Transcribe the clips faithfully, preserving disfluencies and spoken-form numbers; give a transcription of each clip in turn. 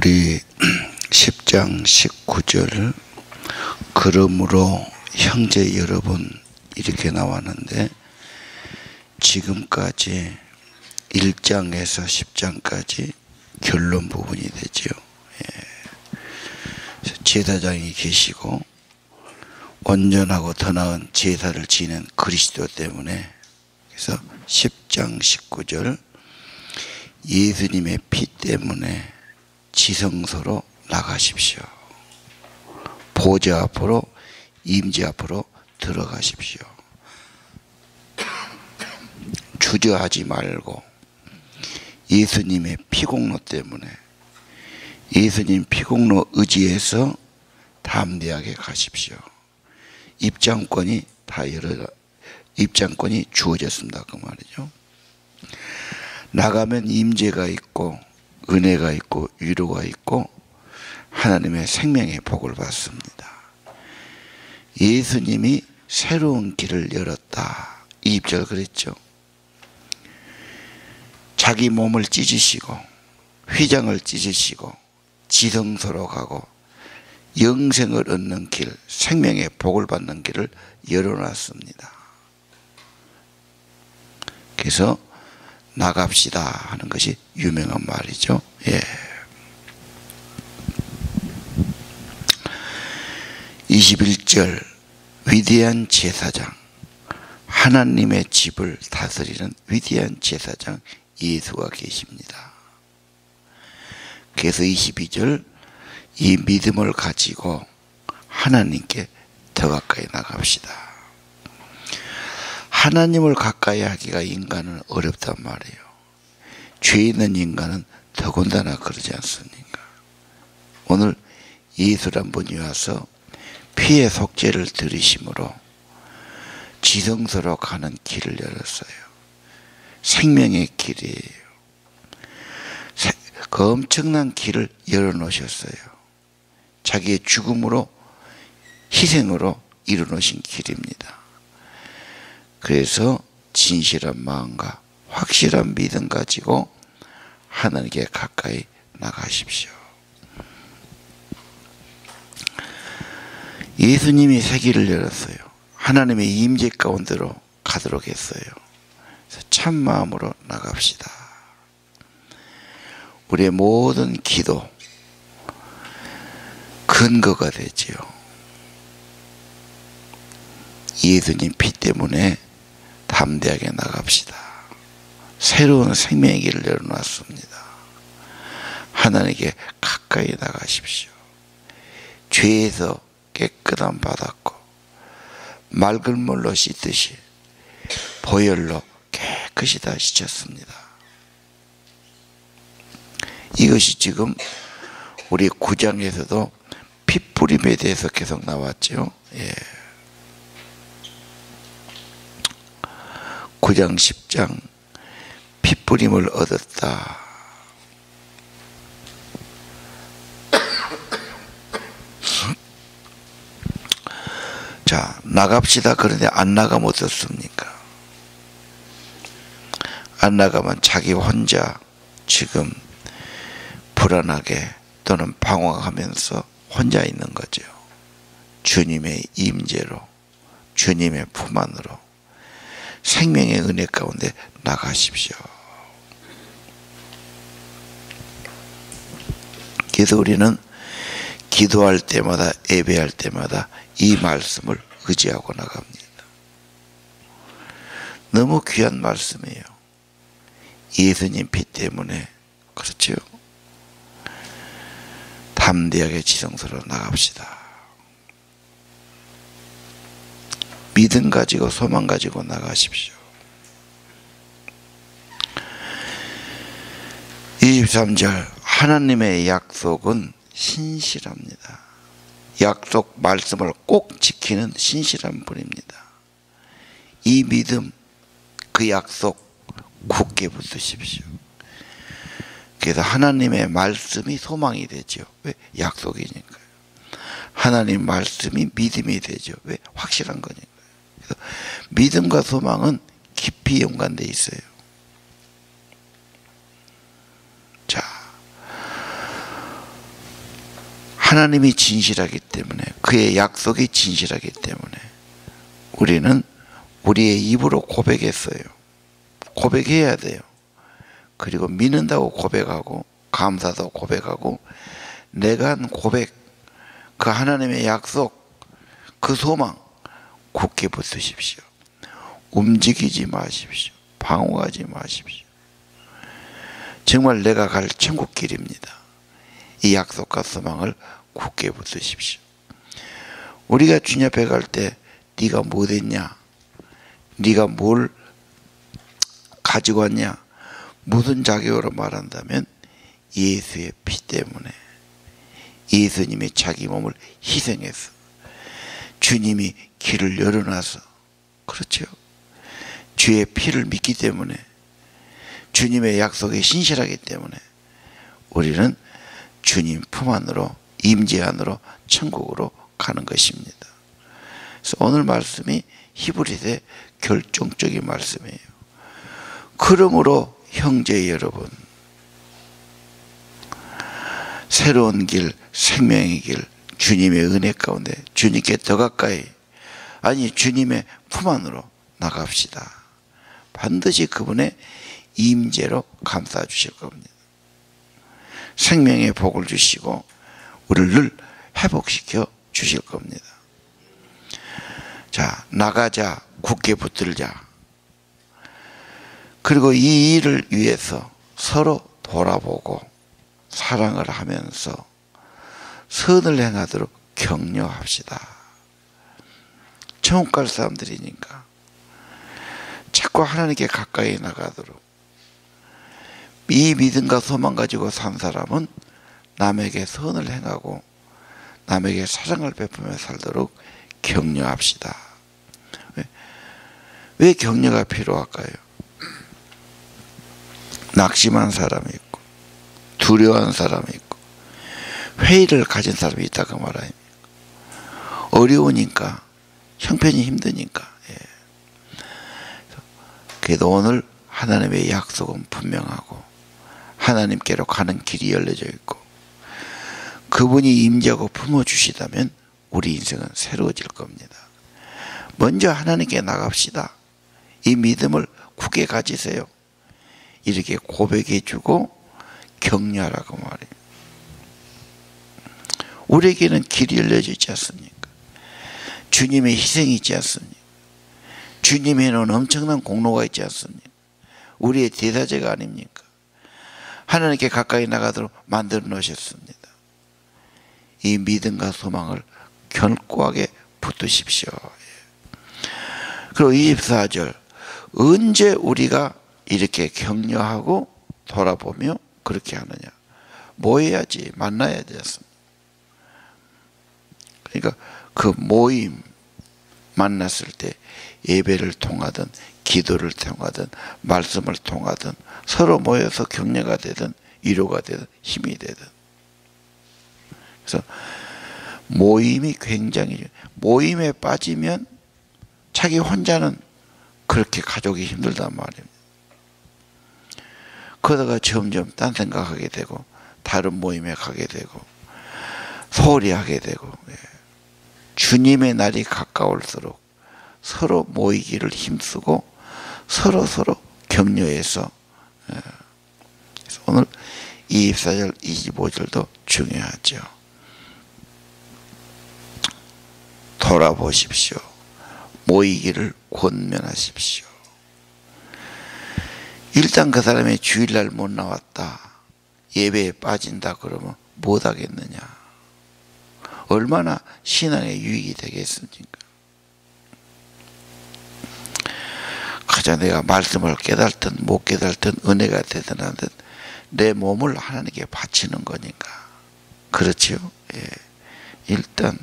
우리 십 장 십구 절 그러므로 형제 여러분 이렇게 나왔는데 지금까지 일 장에서 십 장까지 결론 부분이 되죠. 예. 제사장이 계시고 온전하고 더 나은 제사를 지낸 그리스도 때문에 그래서 십 장 십구 절 예수님의 피 때문에 지성소로 나가십시오. 보좌 앞으로 임재 앞으로 들어가십시오. 주저하지 말고 예수님의 피공로 때문에 예수님 피공로 의지해서 담대하게 가십시오. 입장권이 다 열어 입장권이 주어졌습니다. 그 말이죠. 나가면 임재가 있고 은혜가 있고 위로가 있고 하나님의 생명의 복을 받습니다. 예수님이 새로운 길을 열었다. 이 절 그랬죠. 자기 몸을 찢으시고 휘장을 찢으시고 지성소로 가고 영생을 얻는 길, 생명의 복을 받는 길을 열어놨습니다. 그래서 나갑시다 하는 것이 유명한 말이죠. 예. 이십일 절 위대한 제사장, 하나님의 집을 다스리는 위대한 제사장 예수가 계십니다. 그래서 이십이 절 이 믿음을 가지고 하나님께 더 가까이 나갑시다. 하나님을 가까이 하기가 인간은 어렵단 말이에요. 죄 있는 인간은 더군다나 그러지 않습니까? 오늘 예수를 한 분이 와서 피의 속죄를 들이심으로 지성소로 가는 길을 열었어요. 생명의 길이에요. 그 엄청난 길을 열어놓으셨어요. 자기의 죽음으로 희생으로 이루어놓으신 길입니다. 그래서 진실한 마음과 확실한 믿음 가지고 하나님께 가까이 나가십시오. 예수님이 새 길을 열었어요. 하나님의 임재 가운데로 가도록 했어요. 그래서 참 마음으로 나갑시다. 우리의 모든 기도 근거가 되지요. 예수님 피 때문에 담대하게 나갑시다. 새로운 생명의 길을 열어놨습니다. 하나님께 가까이 나가십시오. 죄에서 깨끗함 받았고 맑은 물로 씻듯이 보혈로 깨끗이 다 씻었습니다. 이것이 지금 우리 구 장에서도 피뿌림에 대해서 계속 나왔죠. 예. 구 장 십 장 피뿌림을 얻었다. 자, 나갑시다. 그런데 안 나가면 어떻습니까? 안 나가면 자기 혼자 지금 불안하게 또는 방황하면서 혼자 있는 거죠. 주님의 임재로 주님의 품 안으로 생명의 은혜 가운데 나가십시오. 그래서 우리는 기도할 때마다 예배할 때마다 이 말씀을 의지하고 나갑니다. 너무 귀한 말씀이에요. 예수님 피 때문에 그렇죠. 담대하게 지성소로 나갑시다. 믿음 가지고 소망 가지고 나가십시오. 이십삼 절 하나님의 약속은 신실합니다. 약속 말씀을 꼭 지키는 신실한 분입니다. 이 믿음 그 약속 굳게 붙드십시오. 그래서 하나님의 말씀이 소망이 되죠. 왜? 약속이니까요. 하나님 말씀이 믿음이 되죠. 왜? 확실한 거니까요. 그래서 믿음과 소망은 깊이 연관되어 있어요. 자, 하나님이 진실하기 때문에, 그의 약속이 진실하기 때문에 우리는 우리의 입으로 고백했어요. 고백해야 돼요. 그리고 믿는다고 고백하고 감사도 고백하고, 내가 한 고백, 그 하나님의 약속, 그 소망 굳게 붙으십시오. 움직이지 마십시오. 방황하지 마십시오. 정말 내가 갈 천국길입니다. 이 약속과 소망을 굳게 붙으십시오. 우리가 주님 앞에 갈 때 네가 뭐 됐냐, 네가 뭘 가지고 왔냐, 무슨 자격으로 말한다면 예수의 피 때문에, 예수님이 자기 몸을 희생해서, 주님이 길을 열어놔서, 그렇죠, 주의 피를 믿기 때문에, 주님의 약속에 신실하기 때문에 우리는 주님 품 안으로, 임재 안으로, 천국으로 가는 것입니다. 그래서 오늘 말씀이 히브리서의 결정적인 말씀이에요. 그러므로 형제 여러분, 새로운 길, 생명의 길, 주님의 은혜 가운데 주님께 더 가까이, 아니 주님의 품 안으로 나갑시다. 반드시 그분의 임재로 감싸 주실 겁니다. 생명의 복을 주시고 우리를 늘 회복시켜 주실 겁니다. 자, 나가자, 굳게 붙들자. 그리고 이 일을 위해서 서로 돌아보고 사랑을 하면서 선을 행하도록 격려합시다. 천국 갈 사람들이니까 자꾸 하나님께 가까이 나가도록, 이 믿음과 소망 가지고 산 사람은 남에게 선을 행하고 남에게 사랑을 베푸며 살도록 격려합시다. 왜, 왜 격려가 필요할까요? 낙심한 사람이 있고 두려워한 사람이 있고 회의를 가진 사람이 있다고 말합니다. 어려우니까, 형편이 힘드니까. 예. 그래도 오늘 하나님의 약속은 분명하고 하나님께로 가는 길이 열려져 있고 그분이 임재하고 품어주시다면 우리 인생은 새로워질 겁니다. 먼저 하나님께 나갑시다. 이 믿음을 굳게 가지세요. 이렇게 고백해주고 격려하라고 말해요. 우리에게는 길이 열려져 있지 않습니까? 주님의 희생이 있지 않습니까? 주님의 해놓은 엄청난 공로가 있지 않습니까? 우리의 대사제가 아닙니까? 하나님께 가까이 나가도록 만들어 놓으셨습니다. 이 믿음과 소망을 견고하게 붙드십시오. 그리고 이십사 절, 언제 우리가 이렇게 격려하고 돌아보며 그렇게 하느냐? 모여야지, 만나야 되었습니다. 그러니까 그 모임, 만났을 때 예배를 통하든 기도를 통하든 말씀을 통하든 서로 모여서 격려가 되든 위로가 되든 힘이 되든, 그래서 모임이 굉장히, 모임에 빠지면 자기 혼자는 그렇게 가족이 힘들단 말입니다. 그러다가 점점 딴 생각하게 되고 다른 모임에 가게 되고 소홀히 하게 되고, 주님의 날이 가까울수록 서로 모이기를 힘쓰고 서로 서로 격려해서, 그래서 오늘 이십사 절 이십오 절도 중요하죠. 돌아보십시오. 모이기를 권면하십시오. 일단 그 사람이 주일날 못 나왔다, 예배에 빠진다 그러면 못 하겠느냐? 얼마나 신앙에 유익이 되겠습니까? 가장 내가 말씀을 깨달든 못 깨달든 은혜가 되든 안 되든 내 몸을 하나님께 바치는 거니까. 그렇지요? 예. 일단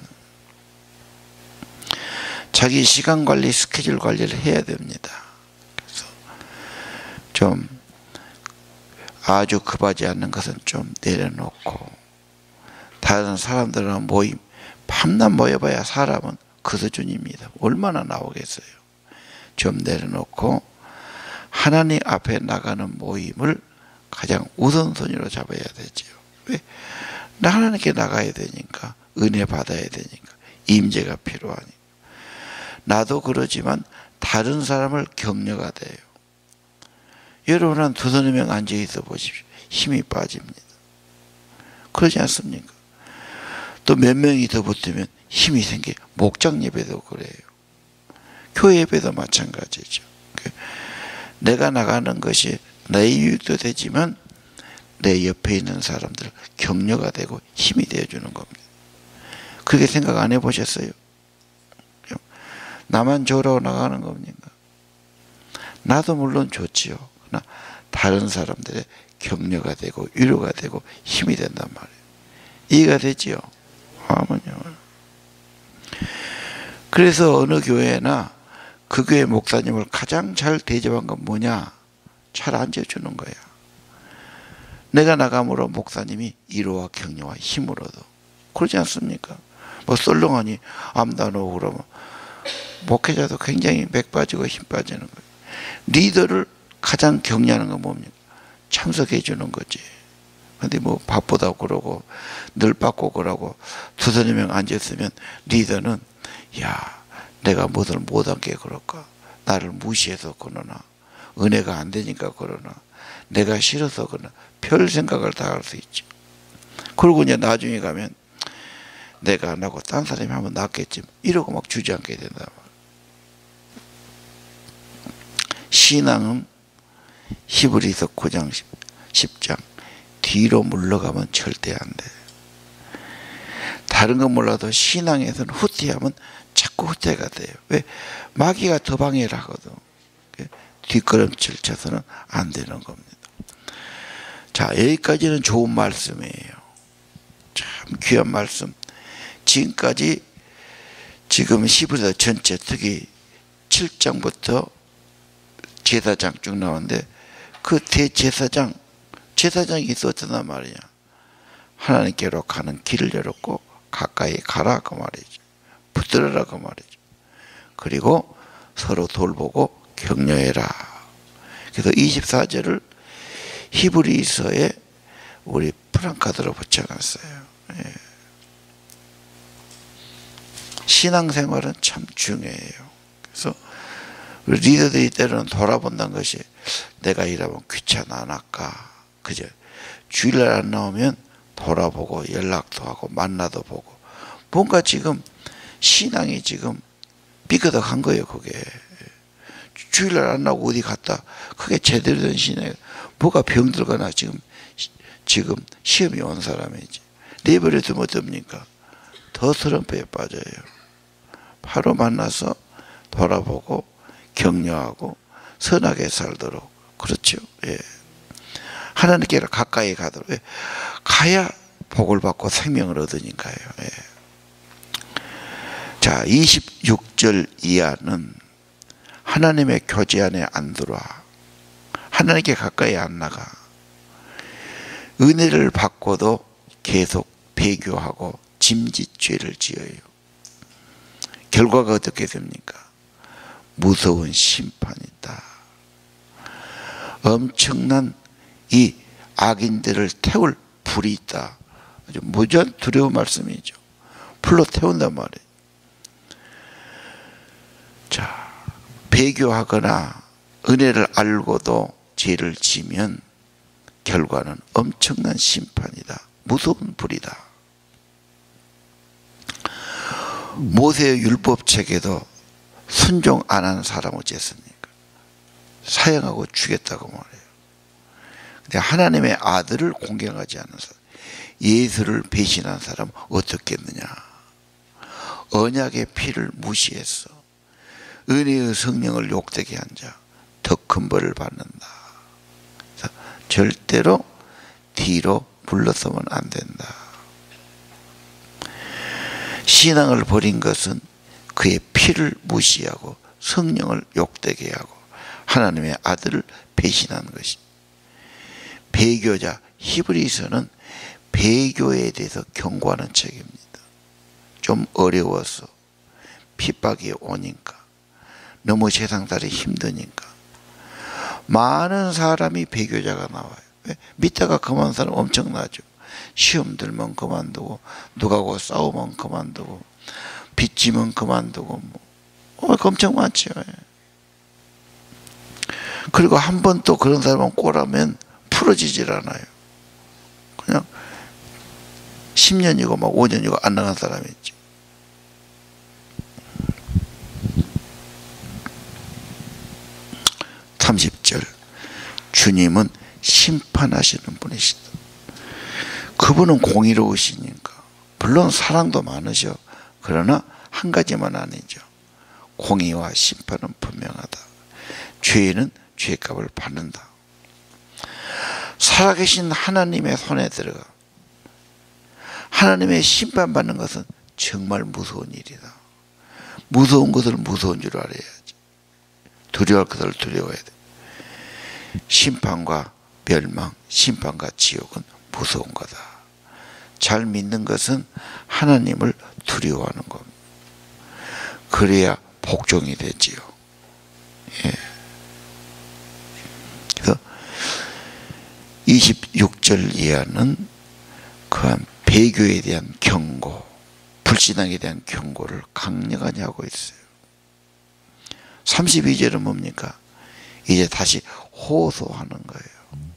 자기 시간 관리, 스케줄 관리를 해야 됩니다. 그래서 좀 아주 급하지 않는 것은 좀 내려놓고, 다른 사람들은 모임, 밤낮 모여봐야 사람은 그 수준입니다. 얼마나 나오겠어요. 좀 내려놓고 하나님 앞에 나가는 모임을 가장 우선순위로 잡아야 되죠. 왜? 나 하나님께 나가야 되니까, 은혜 받아야 되니까, 임재가 필요하니까. 나도 그러지만 다른 사람을 격려가 돼요. 여러분 한 두서너 명 앉아 있어 보십시오. 힘이 빠집니다. 그러지 않습니까? 또 몇 명이 더 붙으면 힘이 생겨. 목장 예배도 그래요. 교회 예배도 마찬가지죠. 내가 나가는 것이 내 유익도 되지만 내 옆에 있는 사람들 격려가 되고 힘이 되어주는 겁니다. 그렇게 생각 안 해보셨어요? 나만 좋으라고 나가는 겁니까? 나도 물론 좋지요. 그러나 다른 사람들의 격려가 되고 위로가 되고 힘이 된단 말이에요. 이해가 되지요? 아멘요. 그래서 어느 교회나 그 교회 목사님을 가장 잘 대접한 건 뭐냐? 잘 앉아주는 거야. 내가 나감으로 목사님이 위로와 격려와 힘을 얻어. 그러지 않습니까? 뭐 썰렁하니 암다노 그러면 목회자도 굉장히 맥 빠지고 힘 빠지는 거예요. 리더를 가장 격려하는 건 뭡니까? 참석해 주는 거지. 근데 뭐 바쁘다고 그러고 늘 바꾸고 그러고 두서너 명 앉았으면 리더는 야 내가 뭐들 못한 게 그럴까? 나를 무시해서 그러나 은혜가 안 되니까 그러나 내가 싫어서 그러나 별 생각을 다 할 수 있죠. 그러고 이제 나중에 가면 내가 안 하고 딴 사람이 하면 낫겠지 이러고 막 주저앉게 된다. 신앙은 히브리서 구 장 십 장 뒤로 물러가면 절대 안 돼. 다른 건 몰라도 신앙에서는 후퇴하면 자꾸 후퇴가 돼요. 왜? 마귀가 더 방해를 하거든. 뒷걸음질 쳐서는 안 되는 겁니다. 자, 여기까지는 좋은 말씀이에요. 참 귀한 말씀. 지금까지 지금 히브리서 전체 특히 칠 장부터 제사장 쭉 나오는데 그 대제사장 제사장이 있었단 말이야. 하나님께로 가는 길을 열었고 가까이 가라 그 말이죠. 붙들어라 그 말이죠. 그리고 서로 돌보고 격려해라. 그래서 이십사 절을 히브리서에 우리 프랑카드로 붙여놨어요. 예. 신앙생활은 참 중요해요. 그래서 우리 리더들이 때로는 돌아본다는 것이 내가 이러면 귀찮아 안 할까. 그죠? 주일날 안 나오면 돌아보고 연락도 하고 만나도 보고 뭔가 지금 신앙이 지금 삐그덕한 거예요. 그게 주일날 안 나오고 어디 갔다 그게 제대로 된 신앙이 뭐가 병들거나 지금 지금 시험이 온 사람이지 내버려두면 어떻습니까? 더 트럼프에 빠져요. 바로 만나서 돌아보고 격려하고 선하게 살도록 그렇죠. 예. 하나님께 가까이 가도록 예. 가야 복을 받고 생명을 얻으니까요. 예. 자, 이십육 절 이하는 하나님의 교제 안에 안 들어와. 하나님께 가까이 안 나가. 은혜를 받고도 계속 배교하고 짐짓죄를 지어요. 결과가 어떻게 됩니까? 무서운 심판이 있다. 엄청난 이 악인들을 태울 불이 있다. 아주 무지한 두려운 말씀이죠. 불로 태운단 말이에요. 자, 배교하거나 은혜를 알고도 죄를 지면 결과는 엄청난 심판이다. 무서운 불이다. 모세의 율법책에도 순종 안 한 사람 어쨌습니까? 사형하고 죽였다고 말해요. 근데 하나님의 아들을 공경하지 않는 사람, 예수를 배신한 사람 어떻겠느냐? 언약의 피를 무시했어. 은혜의 성령을 욕되게 한 자 더 큰 벌을 받는다. 절대로 뒤로 물러서면 안 된다. 신앙을 버린 것은 그의 피를 무시하고 성령을 욕되게 하고 하나님의 아들을 배신한 것이. 배교자 히브리서는 배교에 대해서 경고하는 책입니다. 좀 어려워서 핍박이 오니까 너무 세상살이 힘드니까 많은 사람이 배교자가 나와요. 왜? 믿다가 그만 사람 엄청나죠. 시험 들면 그만두고, 누가고 싸우면 그만두고, 빚지면 그만두고, 뭐 어, 엄청 많죠. 그리고 한 번 또 그런 사람은 꼬라면 풀어지질 않아요. 그냥 십 년이고 막 오 년이고 안 나간 사람이 있죠. 삼십 절 주님은 심판하시는 분이시다. 그분은 공의로우시니까 물론 사랑도 많으셔. 그러나 한 가지만 아니죠. 공의와 심판은 분명하다. 죄인은 죄값을 받는다. 살아계신 하나님의 손에 들어가 하나님의 심판받는 것은 정말 무서운 일이다. 무서운 것을 무서운 줄 알아야지. 두려워할 것을 두려워해야 돼. 심판과 멸망, 심판과 지옥은 무서운 거다. 잘 믿는 것은 하나님을 두려워하는 겁니다. 그래야 복종이 되지요. 예. 그래서 이십육 절 이하는 그한 배교에 대한 경고, 불신앙에 대한 경고를 강력하게 하고 있어요. 삼십이 절은 뭡니까? 이제 다시 호소하는 거예요.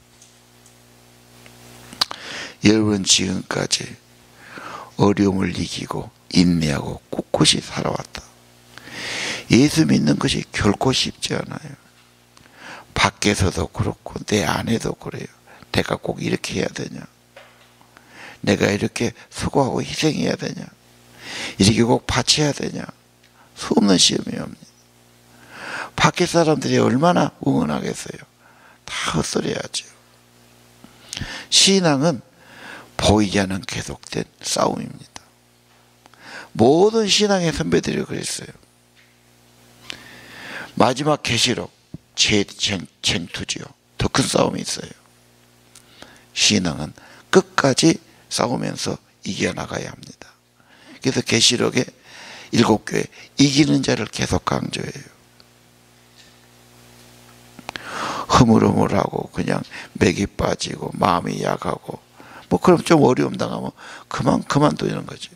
여러분 지금까지 어려움을 이기고 인내하고 꿋꿋이 살아왔다. 예수 믿는 것이 결코 쉽지 않아요. 밖에서도 그렇고 내 안에도 그래요. 내가 꼭 이렇게 해야 되냐? 내가 이렇게 수고하고 희생해야 되냐? 이렇게 꼭 바쳐야 되냐? 수없는 시험이 옵니다. 밖에 사람들이 얼마나 응원하겠어요? 다 헛소리하죠. 신앙은 보이지 않는 계속된 싸움입니다. 모든 신앙의 선배들이 그랬어요. 마지막 계시록 재쟁투지요. 더 큰 싸움이 있어요. 신앙은 끝까지 싸우면서 이겨나가야 합니다. 그래서 계시록에 일곱 교회 이기는 자를 계속 강조해요. 흐물흐물하고 그냥 맥이 빠지고 마음이 약하고 뭐 그럼 좀 어려움 당하면 그만 그만두는 거지.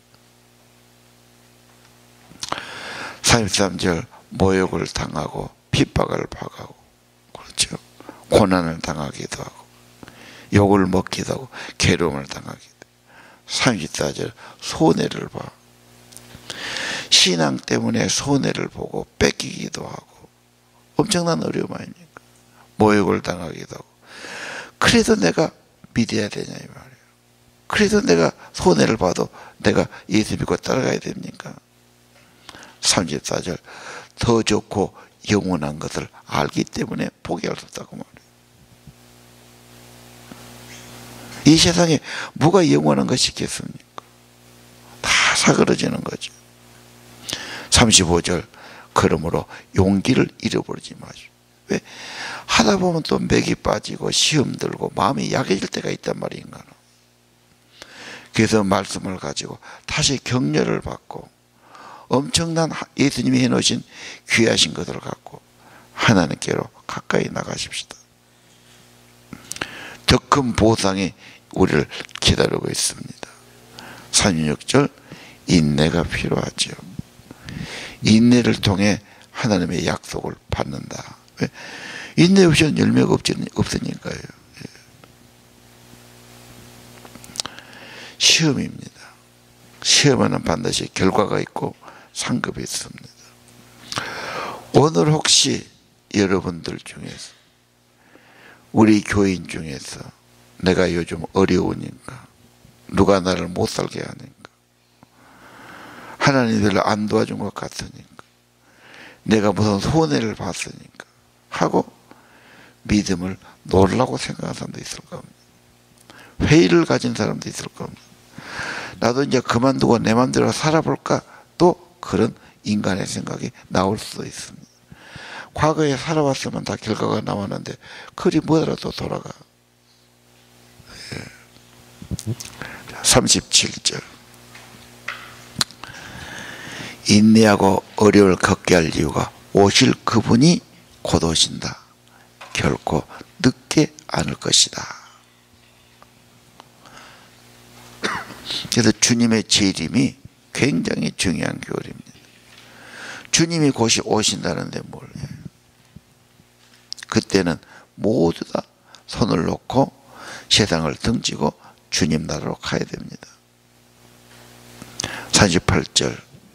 삼십삼 절 모욕을 당하고 핍박을 받고 그렇죠. 고난을 당하기도 하고 욕을 먹기도 하고 괴로움을 당하기도 하고. 삼십사 절 손해를 봐. 신앙 때문에 손해를 보고 뺏기기도 하고 엄청난 어려움 아닙니까? 모욕을 당하기도 하고. 그래도 내가 믿어야 되냐 이 말이에요. 그래도 내가 손해를 봐도 내가 예수 믿고 따라가야 됩니까? 삼십사 절 더 좋고 영원한 것을 알기 때문에 포기할 수 없다고 말해요. 이 세상에 뭐가 영원한 것이 있겠습니까? 다 사그러지는 거죠. 삼십오 절 그러므로 용기를 잃어버리지 마시오. 왜? 하다 보면 또 맥이 빠지고 시험 들고 마음이 약해질 때가 있단 말인가. 그래서 말씀을 가지고 다시 격려를 받고 엄청난 예수님이 해놓으신 귀하신 것을 갖고 하나님께로 가까이 나가십시다. 더 큰 보상이 우리를 기다리고 있습니다. 삼십육 절 인내가 필요하죠. 인내를 통해 하나님의 약속을 받는다. 왜? 인내 없이는 열매가 없으니까요. 시험입니다. 시험에는 반드시 결과가 있고 상급이 있습니다. 오늘 혹시 여러분들 중에서 우리 교인 중에서 내가 요즘 어려우니까 누가 나를 못 살게 하니까 하나님이 별로 안 도와준 것 같으니까 내가 무슨 손해를 봤으니까 하고 믿음을 놀라고 생각하는 사람도 있을 겁니다. 회의를 가진 사람도 있을 겁니다. 나도 이제 그만두고 내 마음대로 살아볼까? 또 그런 인간의 생각이 나올 수도 있습니다. 과거에 살아왔으면 다 결과가 나왔는데 그리 뭐라도 돌아가. 예. 삼십칠 절 인내하고 어려움을 겪게 할 이유가 오실 그분이 곧 오신다. 결코 늦게 않을 것이다. 그래서 주님의 재림이 굉장히 중요한 교리입니다. 주님이 곧 오신다는데 뭘 해요? 그때는 모두 다 손을 놓고 세상을 등지고 주님 나라로 가야 됩니다. 사십팔 절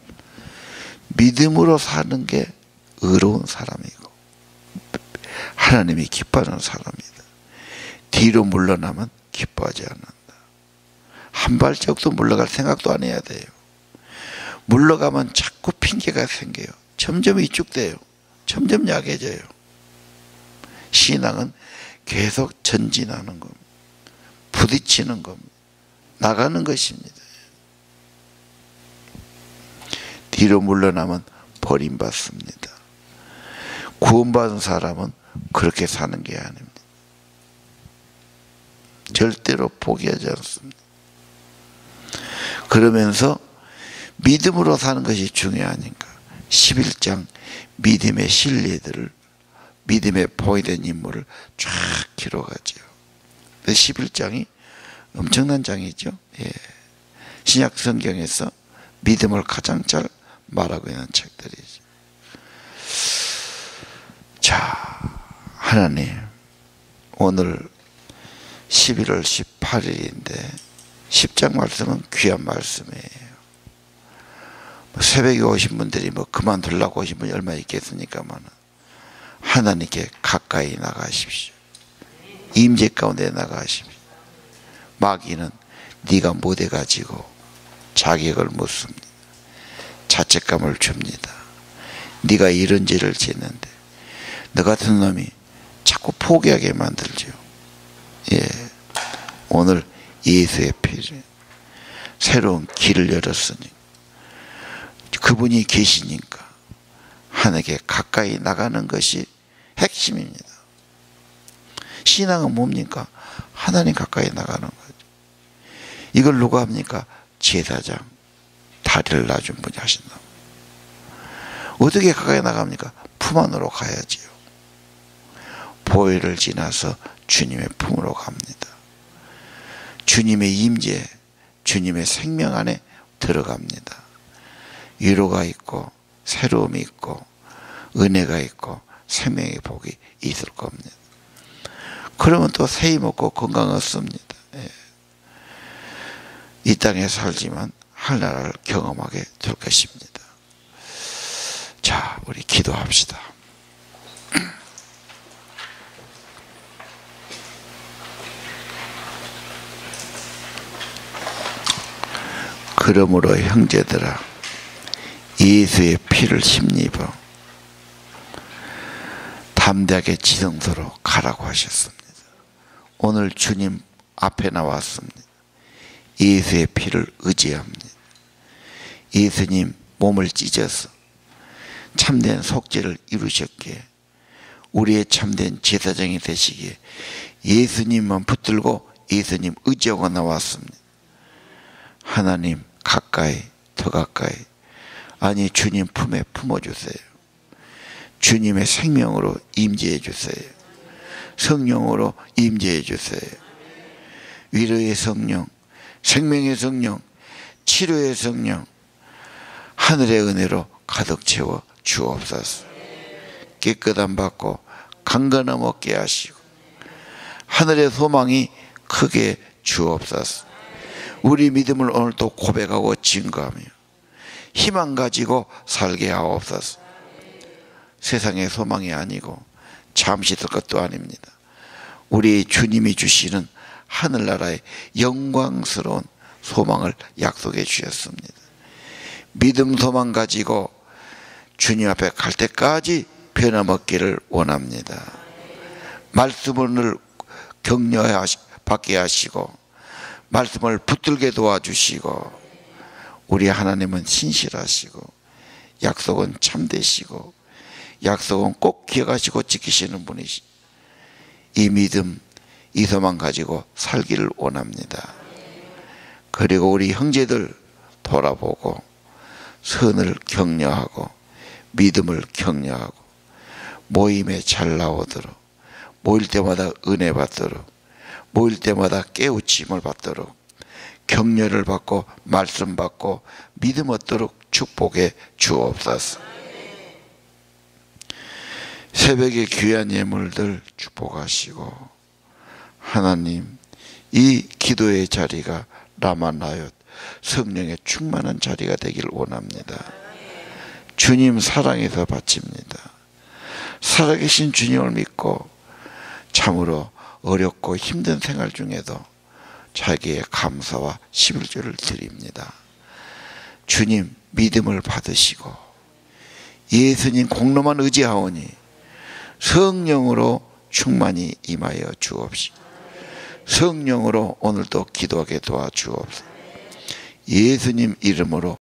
믿음으로 사는 게 의로운 사람이고 하나님이 기뻐하는 사람이다. 뒤로 물러나면 기뻐하지 않는다. 한 발짝도 물러갈 생각도 안 해야 돼요. 물러가면 자꾸 핑계가 생겨요. 점점 위축돼요. 점점 약해져요. 신앙은 계속 전진하는 겁니다. 부딪히는 겁니다. 나가는 것입니다. 뒤로 물러나면 버림받습니다. 구원받은 사람은 그렇게 사는 게 아닙니다. 절대로 포기하지 않습니다. 그러면서 믿음으로 사는 것이 중요하니까 십일 장 믿음의 신뢰들을 믿음에 보이된 인물을 쫙 기록하죠. 십일 장이 엄청난 장이죠. 예. 신약 성경에서 믿음을 가장 잘 말하고 있는 책들이죠. 자, 하나님, 오늘 십일월 십팔일인데 십 장 말씀은 귀한 말씀이에요. 새벽에 오신 분들이 뭐 그만두려고 오신 분이 얼마나 있겠습니까만 하나님께 가까이 나가십시오. 임재 가운데 나가십시오. 마귀는 네가 못해가지고 자격을 묻습니다. 자책감을 줍니다. 네가 이런 죄를 짓는데 너 같은 놈이 자꾸 포기하게 만들죠. 예, 오늘 예수의 피를 새로운 길을 열었으니 그분이 계시니까 하나님께 가까이 나가는 것이 핵심입니다. 신앙은 뭡니까? 하나님 가까이 나가는 거죠. 이걸 누가 합니까? 제사장, 다리를 놔준 분이 하신다. 어떻게 가까이 나갑니까? 품 안으로 가야지요. 보혈을 지나서 주님의 품으로 갑니다. 주님의 임재, 주님의 생명 안에 들어갑니다. 위로가 있고 새로움이 있고 은혜가 있고 생명의 복이 있을 겁니다. 그러면 또 새히 먹고 건강 얻습니다. 예. 이 땅에 살지만 하늘나라를 경험하게 될 것입니다. 자, 우리 기도합시다. 그러므로 형제들아 예수의 피를 힘입어 담대하게 지성소로 가라고 하셨습니다. 오늘 주님 앞에 나왔습니다. 예수의 피를 의지합니다. 예수님 몸을 찢어서 참된 속죄를 이루셨기에 우리의 참된 제사장이 되시기에 예수님만 붙들고 예수님 의지하고 나왔습니다. 하나님 가까이 더 가까이 아니 주님 품에 품어주세요. 주님의 생명으로 임재해 주세요. 성령으로 임재해 주세요. 위로의 성령, 생명의 성령, 치료의 성령, 하늘의 은혜로 가득 채워 주옵소서. 깨끗함 받고 강건함 얻게 하시고 하늘의 소망이 크게 주옵소서. 우리 믿음을 오늘 또 고백하고 증거하며 희망 가지고 살게 하옵소서. 세상의 소망이 아니고 잠시 있을 것도 아닙니다. 우리 주님이 주시는 하늘나라의 영광스러운 소망을 약속해 주셨습니다. 믿음 소망 가지고 주님 앞에 갈 때까지 변함없기를 원합니다. 말씀을 격려받게 하시고 말씀을 붙들게 도와주시고 우리 하나님은 신실하시고 약속은 참되시고 약속은 꼭 기억하시고 지키시는 분이시. 이 믿음, 이 소망 가지고 살기를 원합니다. 그리고 우리 형제들 돌아보고 선을 격려하고 믿음을 격려하고 모임에 잘 나오도록 모일 때마다 은혜 받도록 모일 때마다 깨우침을 받도록 격려를 받고 말씀 받고 믿음 얻도록 축복해 주옵소서. 새벽에 귀한 예물들 축복하시고 하나님 이 기도의 자리가 라마나얏 성령의 충만한 자리가 되길 원합니다. 주님 사랑해서 바칩니다. 살아계신 주님을 믿고 참으로 어렵고 힘든 생활 중에도 자기의 감사와 십일조를 드립니다. 주님 믿음을 받으시고 예수님 공로만 의지하오니 성령으로 충만히 임하여 주옵시고 성령으로 오늘도 기도하게 도와주옵소서. 예수님 이름으로